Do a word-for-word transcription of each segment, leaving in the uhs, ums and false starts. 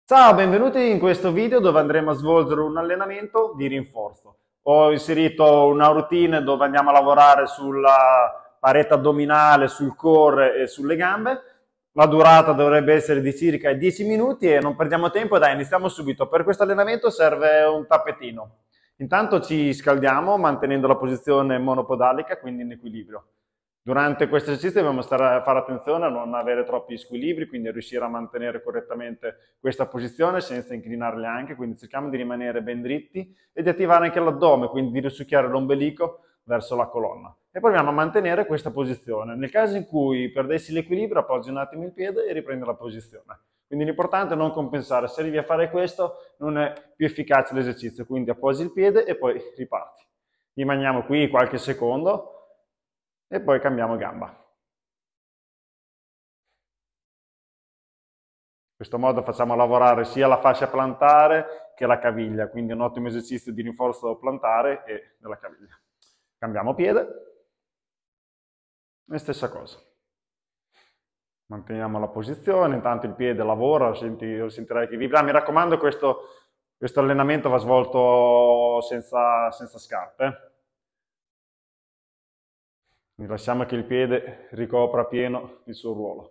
Ciao, benvenuti in questo video dove andremo a svolgere un allenamento di rinforzo. Ho inserito una routine dove andiamo a lavorare sulla parete addominale, sul core e sulle gambe. La durata dovrebbe essere di circa dieci minuti e non perdiamo tempo, dai, iniziamo subito. Per questo allenamento serve un tappetino. Intanto ci scaldiamo mantenendo la posizione monopodalica, quindi in equilibrio. Durante questo esercizio dobbiamo stare a fare attenzione a non avere troppi squilibri, quindi a riuscire a mantenere correttamente questa posizione senza inclinare le anche, quindi cerchiamo di rimanere ben dritti e di attivare anche l'addome, quindi di risucchiare l'ombelico verso la colonna. E proviamo a mantenere questa posizione. Nel caso in cui perdessi l'equilibrio, appoggi un attimo il piede e riprendi la posizione. Quindi l'importante è non compensare. Se arrivi a fare questo, non è più efficace l'esercizio, quindi appoggi il piede e poi riparti. Rimaniamo qui qualche secondo e poi cambiamo gamba. In questo modo facciamo lavorare sia la fascia plantare che la caviglia, quindi è un ottimo esercizio di rinforzo plantare e della caviglia. Cambiamo piede e stessa cosa. Manteniamo la posizione, intanto il piede lavora, lo, senti, lo sentirai che vibra. Mi raccomando, questo, questo allenamento va svolto senza, senza scarpe. Quindi lasciamo che il piede ricopra pieno il suo ruolo.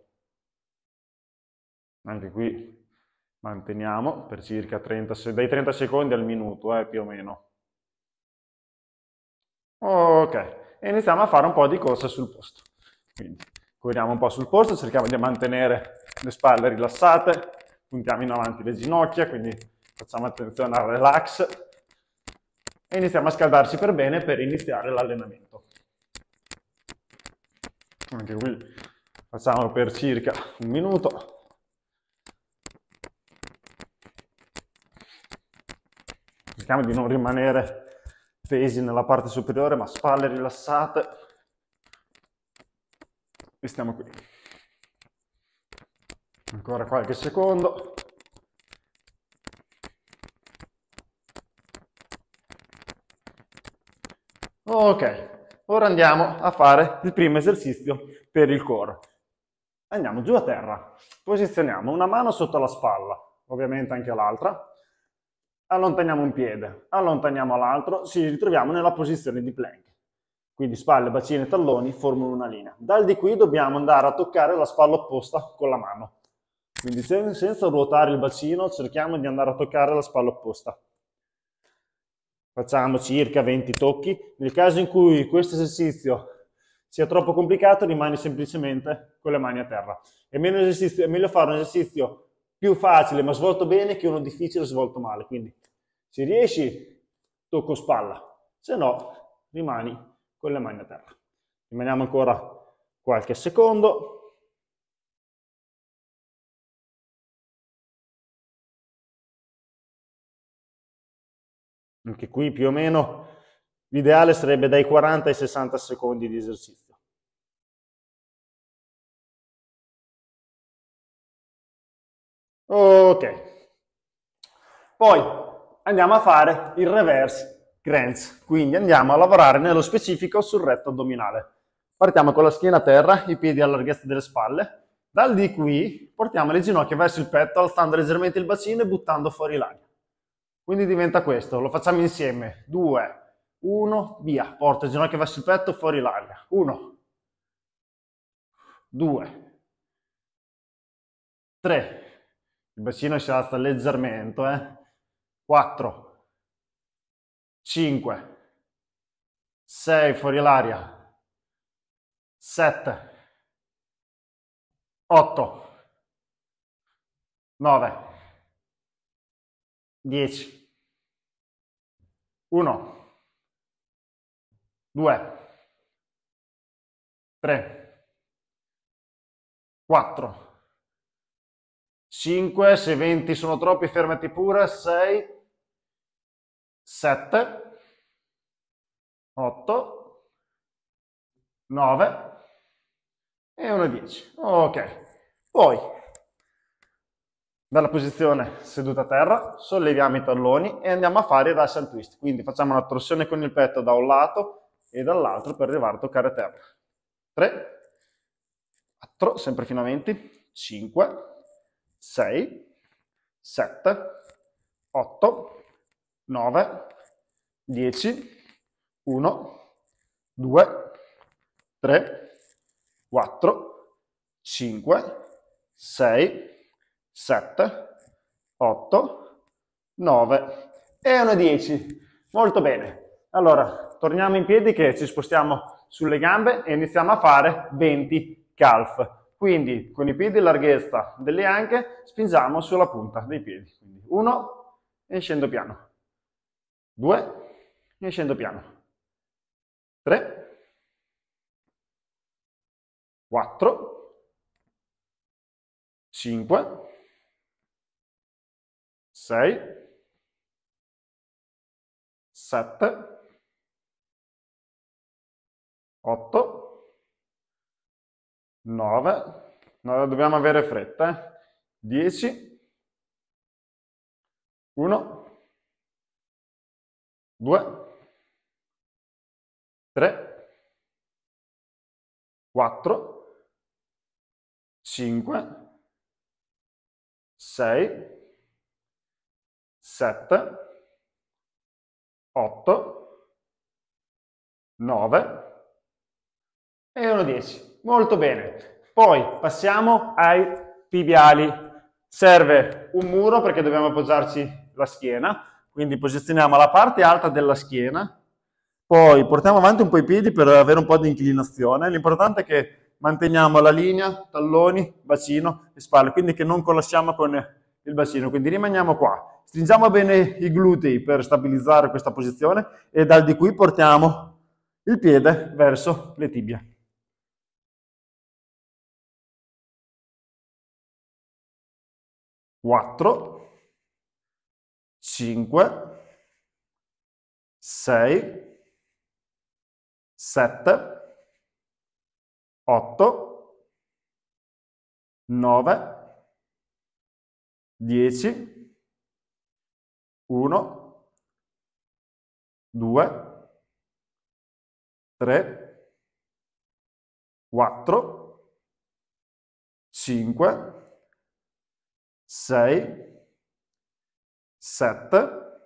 Anche qui manteniamo per circa trenta, dai trenta secondi al minuto, eh, più o meno. Ok, e iniziamo a fare un po' di corsa sul posto. Quindi corriamo un po' sul posto, cerchiamo di mantenere le spalle rilassate, puntiamo in avanti le ginocchia, quindi facciamo attenzione al relax e iniziamo a scaldarci per bene per iniziare l'allenamento. Anche qui facciamo per circa un minuto. Cerchiamo di non rimanere tesi nella parte superiore, ma spalle rilassate. E stiamo qui. Ancora qualche secondo. Ok, ora andiamo a fare il primo esercizio per il core. Andiamo giù a terra, posizioniamo una mano sotto la spalla, ovviamente anche l'altra. Allontaniamo un piede, allontaniamo l'altro, ci ritroviamo nella posizione di plank. Quindi spalle, bacino e talloni formano una linea. Dal di qui dobbiamo andare a toccare la spalla opposta con la mano. Quindi senza ruotare il bacino cerchiamo di andare a toccare la spalla opposta. Facciamo circa venti tocchi. Nel caso in cui questo esercizio sia troppo complicato, rimani semplicemente con le mani a terra. È meglio, è meglio fare un esercizio più facile ma svolto bene che uno difficile svolto male. Quindi se riesci tocco spalla, se no rimani con le mani a terra. Rimaniamo ancora qualche secondo. Anche qui più o meno l'ideale sarebbe dai quaranta ai sessanta secondi di esercizio. Ok, poi andiamo a fare il reverse grants, quindi andiamo a lavorare nello specifico sul retto addominale. Partiamo con la schiena a terra, i piedi alla larghezza delle spalle, dal di qui portiamo le ginocchia verso il petto alzando leggermente il bacino e buttando fuori l'aria. Quindi diventa questo, lo facciamo insieme, due, uno, via, porta le ginocchia verso il petto, fuori l'aria, uno, due, tre, il bacino si alza leggermente, eh? quattro, cinque, sei, fuori l'aria, sette, otto, nove, dieci, uno, due, tre, quattro, cinque, se venti sono troppi fermati pure, sei, sette, otto, nove e uno, dieci. Ok, poi dalla posizione seduta a terra solleviamo i talloni e andiamo a fare il Russian twist. Quindi facciamo una torsione con il petto da un lato e dall'altro per arrivare a toccare terra. tre, quattro, sempre fino a venti, cinque, sei, sette, otto, nove, dieci, uno, due, tre, quattro, cinque, sei, sette, otto, nove e una dieci. Molto bene. Allora, torniamo in piedi che ci spostiamo sulle gambe e iniziamo a fare venti calf. Quindi con i piedi larghezza delle anche spingiamo sulla punta dei piedi. Quindi uno e scendo piano. due e scendo piano. tre, quattro, cinque, sei, sette, otto, nove, no, dobbiamo avere fretta, eh? dieci, uno, due, tre, quattro, cinque, sei, sette, otto, nove e uno dieci. Molto bene. Poi passiamo ai piviali. Serve un muro perché dobbiamo appoggiarci la schiena, quindi posizioniamo la parte alta della schiena, poi portiamo avanti un po' i piedi per avere un po' di inclinazione. L'importante è che manteniamo la linea, talloni, bacino e spalle, quindi che non collassiamo con il bacino, quindi rimaniamo qua. Stringiamo bene i glutei per stabilizzare questa posizione e dal di qui portiamo il piede verso le tibie. quattro, cinque, sei, sette, otto, nove, dieci, uno, due, tre, quattro, cinque, sei, sette,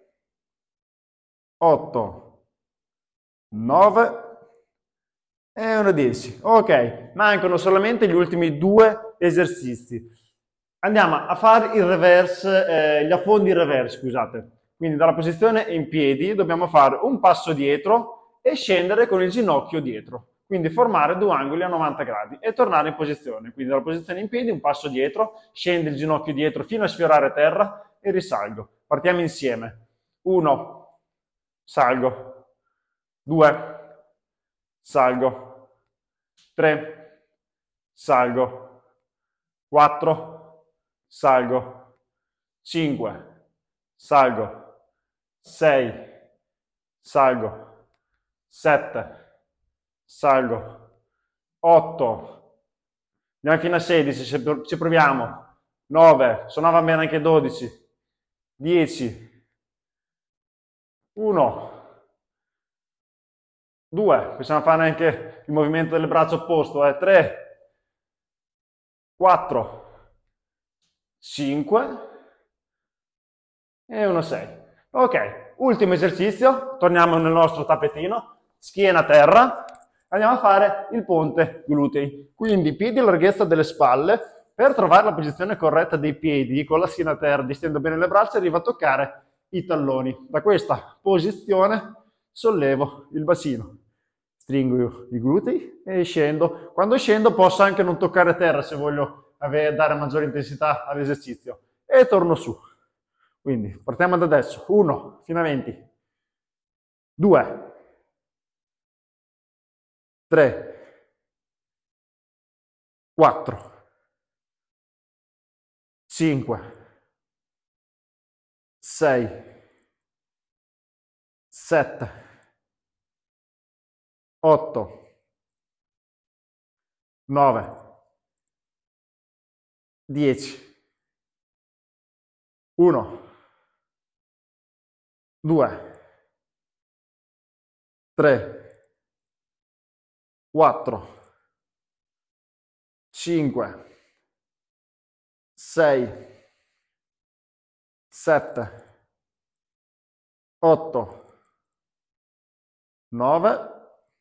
otto, nove e una dieci. Ok, mancano solamente gli ultimi due esercizi. Andiamo a fare il reverse, eh, gli affondi in reverse, scusate. Quindi dalla posizione in piedi dobbiamo fare un passo dietro e scendere con il ginocchio dietro. Quindi formare due angoli a novanta gradi e tornare in posizione. Quindi dalla posizione in piedi un passo dietro, scende il ginocchio dietro fino a sfiorare terra e risalgo. Partiamo insieme. uno, salgo. due, salgo. tre, salgo. quattro, salgo. cinque, salgo. sei, salgo. sette, salgo. otto, andiamo fino a sedici, ci proviamo. nove, suonava bene anche dodici. dieci, uno, due, possiamo fare anche il movimento del braccio opposto, eh? tre, quattro, cinque e uno, sei. Ok, ultimo esercizio, torniamo nel nostro tappetino, schiena a terra, andiamo a fare il ponte glutei. Quindi piedi a larghezza delle spalle, per trovare la posizione corretta dei piedi, con la schiena a terra, distendo bene le braccia, arrivo a toccare i talloni. Da questa posizione sollevo il bacino, stringo i glutei e scendo. Quando scendo posso anche non toccare terra se voglio avere, dare maggiore intensità all'esercizio. E torno su. Quindi partiamo da adesso. uno fino a venti. due, tre, quattro, cinque, sei, sette, otto, nove, dieci, uno, due, tre, quattro, cinque, sei, sette, otto, nove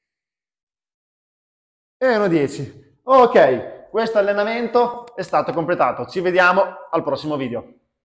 e uno dieci. Ok, questo allenamento è stato completato. Ci vediamo al prossimo video.